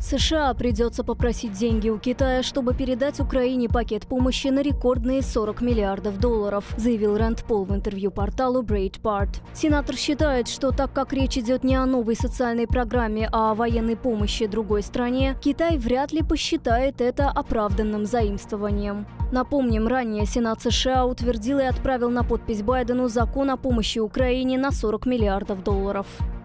США придется попросить деньги у Китая, чтобы передать Украине пакет помощи на рекордные $40 миллиардов, заявил Рэнд Пол в интервью порталу Breitbart. Сенатор считает, что так как речь идет не о новой социальной программе, а о военной помощи другой стране, Китай вряд ли посчитает это оправданным заимствованием. Напомним, ранее Сенат США утвердил и отправил на подпись Байдену закон о помощи Украине на $40 миллиардов.